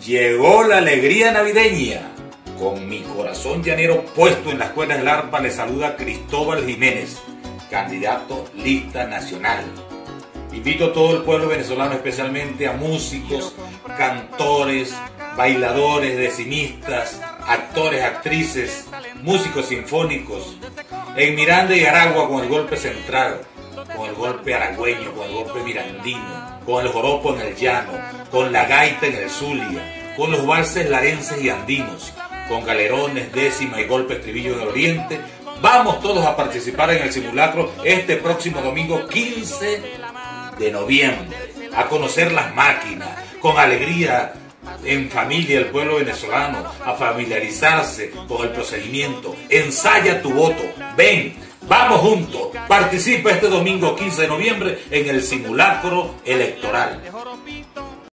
Llegó la alegría navideña. Con mi corazón llanero puesto en las cuerdas del arpa, le saluda Cristóbal Jiménez, candidato lista nacional. Invito a todo el pueblo venezolano, especialmente a músicos, cantores, bailadores, decimistas, actores, actrices, músicos sinfónicos, en Miranda y Aragua con el golpe central, con el golpe aragüeño, con el golpe mirandino, con el joropo en el llano, con la gaita en el Zulia, con los valses larenses y andinos, con galerones, décima y golpe estribillo en el oriente. Vamos todos a participar en el simulacro este próximo domingo 15 de noviembre, a conocer las máquinas, con alegría en familia el pueblo venezolano, a familiarizarse con el procedimiento. Ensaya tu voto, ven, vamos juntos, participa este domingo 15 de noviembre en el simulacro electoral.